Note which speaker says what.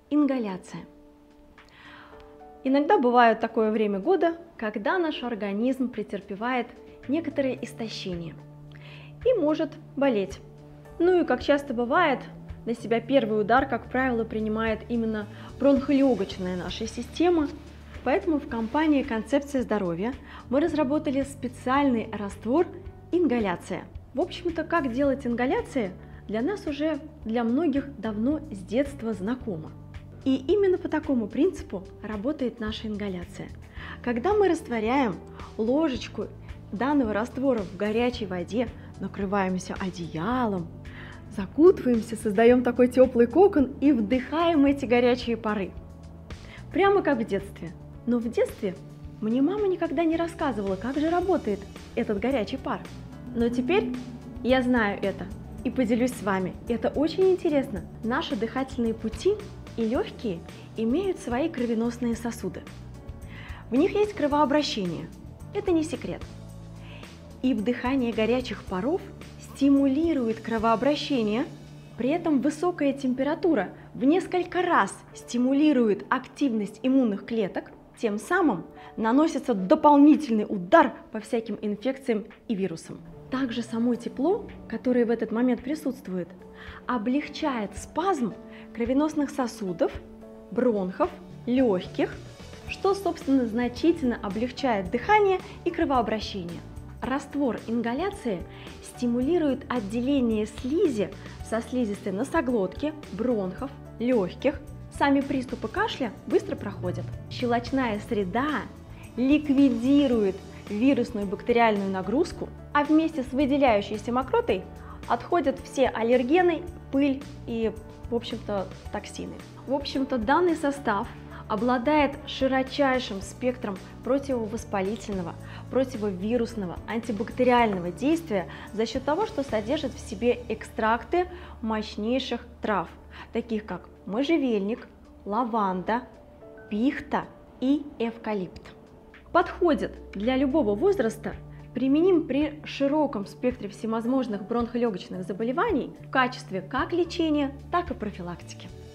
Speaker 1: Ингаляция. Иногда бывает такое время года, когда наш организм претерпевает некоторое истощение и может болеть. Ну и как часто бывает, на себя первый удар, как правило, принимает именно бронхолегочная наша система. Поэтому в компании «Концепция здоровья» мы разработали специальный раствор ингаляция. В общем-то, как делать ингаляции, для нас уже для многих давно с детства знакомо. И именно по такому принципу работает наша ингаляция. Когда мы растворяем ложечку данного раствора в горячей воде, накрываемся одеялом, закутываемся, создаем такой теплый кокон и вдыхаем эти горячие пары. Прямо как в детстве. Но в детстве мне мама никогда не рассказывала, как же работает этот горячий пар. Но теперь я знаю это и поделюсь с вами. Это очень интересно. Наши дыхательные пути и легкие имеют свои кровеносные сосуды. В них есть кровообращение. Это не секрет. И вдыхание горячих паров стимулирует кровообращение, при этом высокая температура в несколько раз стимулирует активность иммунных клеток, тем самым наносится дополнительный удар по всяким инфекциям и вирусам. Также само тепло, которое в этот момент присутствует, облегчает спазм кровеносных сосудов, бронхов, легких, что, собственно, значительно облегчает дыхание и кровообращение. Раствор ингаляции стимулирует отделение слизи со слизистой носоглотки, бронхов, легких. Сами приступы кашля быстро проходят. Щелочная среда ликвидирует вирусную бактериальную нагрузку, а вместе с выделяющейся мокротой отходят все аллергены, пыль и, в общем-то, токсины. В общем-то, данный состав обладает широчайшим спектром противовоспалительного, противовирусного, антибактериального действия за счет того, что содержит в себе экстракты мощнейших трав, таких как можжевельник, лаванда, пихта и эвкалипт. Подходит для любого возраста, применим при широком спектре всевозможных бронхолегочных заболеваний в качестве как лечения, так и профилактики.